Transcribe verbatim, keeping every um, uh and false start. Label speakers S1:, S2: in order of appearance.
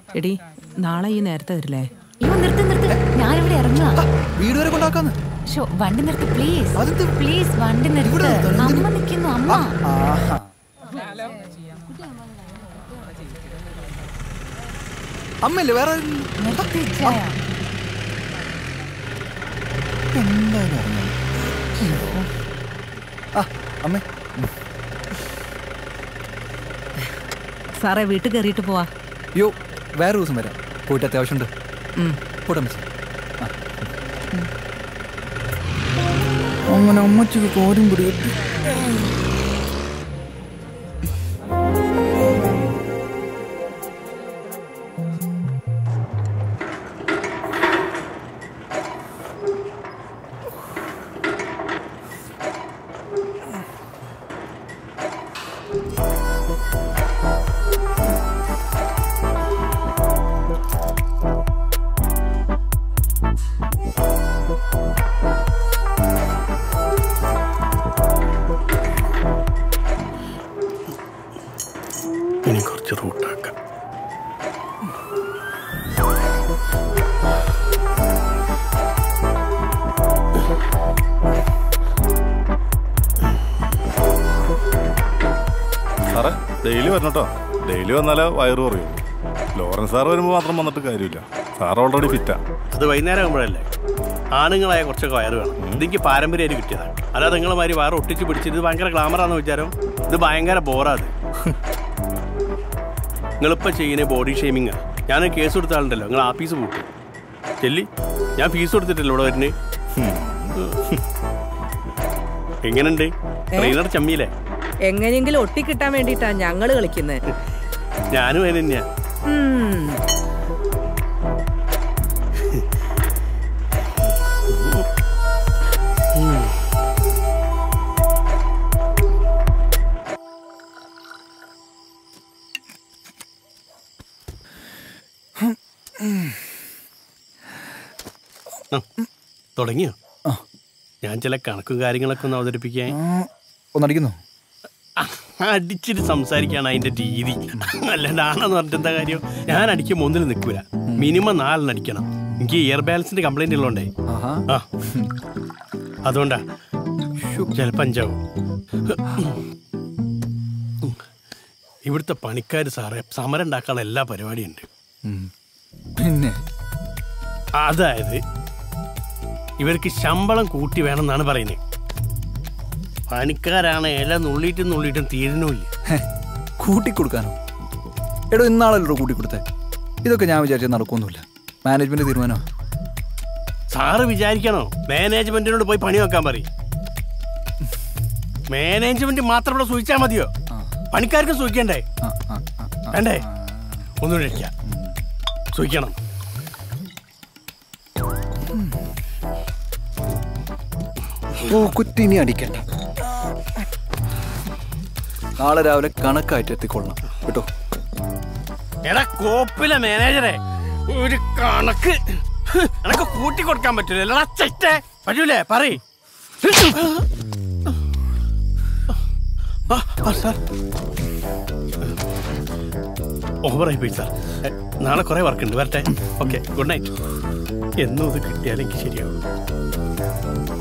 S1: എടി നാളെ ഈ നേരത്തെ വരില്ലേ?
S2: നിർത്ത് നിർത്ത്, ഞാനിവിടെ ഇറങ്ങുക.
S3: വീട് വരെ കൊണ്ടാക്കാന്ന്.
S2: വണ്ടി നിർത്ത് പ്ലീസ്, പ്ലീസ് വണ്ടി നിർത്ത്. അമ്മ നിൽക്കുന്നു, അമ്മ.
S3: അമ്മല്ലേ വേറെ അമ്മേ.
S1: സാറേ വീട്ടിൽ കയറിയിട്ട് പോവാ.
S3: അയ്യോ വേറെ ദിവസം വരാം, പോയിട്ട് അത്യാവശ്യമുണ്ട്. പോട്ടെ മിസ്. അങ്ങനെ അമ്മച്ചിക്ക് കോരും പിടികിട്ടി.
S4: ഇനി കുറച്ച് റൂട്ടാക്കാം.
S5: സാറേ ഡെയിലി വരണം കേട്ടോ. ഡെയിലി വന്നാലേ വയറ് കുറയും. ലോറൻസ് സാർ വരുമ്പോൾ മാത്രം വന്നിട്ട് കാര്യമില്ല. സാർ ഓൾറെഡി ഫിറ്റാ.
S4: അത് വൈകുന്നേരം ആകുമ്പോഴല്ലേ. ആണുങ്ങളായ കുറച്ചൊക്കെ വയറ് വേണം. ഇതെനിക്ക് പാരമ്പര്യമായിട്ട് കിട്ടിയതാണ്. അല്ലാതെ നിങ്ങളുമാതിരി വയറ് ഒട്ടിച്ച് പിടിച്ചിട്ട് ഇത് ഭയങ്കര ഗ്ലാമറാന്ന് വിചാരം. ഇത് ഭയങ്കര ബോറാത്. നിങ്ങളിപ്പോൾ ചെയ്യുന്ന ബോഡി ഷേമിങ്ങാ. ഞാൻ കേസ് കൊടുത്ത ആളുണ്ടല്ലോ, നിങ്ങൾ ആഫീസ് പൂട്ടും. ചെല്ലി ഞാൻ ഫീസ് കൊടുത്തിട്ടില്ല ഇവിടെ വരുന്നത്. എങ്ങനെയുണ്ട് ട്രെയിനർ ചമ്മിയില്ലേ?
S1: എങ്ങനെയെങ്കിലും ഒട്ടിക്കിട്ടാൻ വേണ്ടിട്ടാ ഞങ്ങള് കളിക്കുന്നത്.
S4: ഞാനും അതിന് തന്നെയാ. തുടങ്ങിയോ? ഞാൻ ചില കണക്കും കാര്യങ്ങളൊക്കെ ഒന്ന് അവതരിപ്പിക്കാൻ.
S3: ഒന്നടിക്കുന്നു.
S4: അടിച്ചിട്ട് സംസാരിക്കാണ് അതിന്റെ രീതി. അല്ലാണ്ട് ആണെന്ന് പറഞ്ഞിട്ട് എന്താ കാര്യം? ഞാൻ അടിക്കുമ്പോൾ ഒന്നിൽ നിൽക്കൂല, മിനിമം നാലെണ്ണം അടിക്കണം. എനിക്ക് ഇയർ ബാലൻസിന്റെ കംപ്ലൈന്റ് ഉള്ളതുകൊണ്ടേ. ആ അതുകൊണ്ടാ ചിലപ്പോൾ അഞ്ചാവും. ഇവിടുത്തെ പണിക്കാർ സാറേ സമരം ഉണ്ടാക്കാനുള്ള എല്ലാ പരിപാടിയുണ്ട്.
S3: പിന്നെ
S4: അതായത് ഇവർക്ക് ശമ്പളം കൂട്ടി വേണമെന്നാണ് പറയുന്നത്. പണിക്കാരാണ് ഇല നുള്ളിയിട്ടും നുള്ളിയിട്ടും തീരുന്നില്ല.
S3: കൂട്ടിക്കൊടുക്കാനോ? എടോ ഇന്നാളല്ലോ കൂട്ടിക്കൊടുത്തേ. ഇതൊക്കെ ഞാൻ വിചാരിച്ചാൽ നടക്കൊന്നുമില്ല. മാനേജ്മെന്റ് തീരുമാനമോ?
S4: സാറ് വിചാരിക്കണോ? മാനേജ്മെന്റിനോട് പോയി പണി വെക്കാൻ പറയും. മാനേജ്മെന്റ് മാത്രം ഇവിടെ സൂക്ഷിച്ചാൽ മതിയോ? പണിക്കാർക്ക് സൂക്ഷിക്കണ്ടേ? വേണ്ടേ? ഒന്നും കഴിക്കാം, സൂക്ഷിക്കണം.
S3: ഓ കുറ്റിനി അടിക്കണ്ട. നാളെ രാവിലെ കണക്കായിട്ട് എത്തിക്കൊള്ളണം കേട്ടോ.
S4: എടാ കോപ്പിലെ മാനേജറെ, ഒരു കണക്ക് എനക്ക് കൂട്ടി കൊടുക്കാൻ പറ്റൂല. പറ്റൂലേ? പറയ്. ഓവറായി പോയി സാർ. നാളെ കുറെ വർക്ക് ഉണ്ട്, വരട്ടെ. Okay, good night. എന്നും ഇത് കിട്ടിയാലെനിക്ക് ശരിയാവും.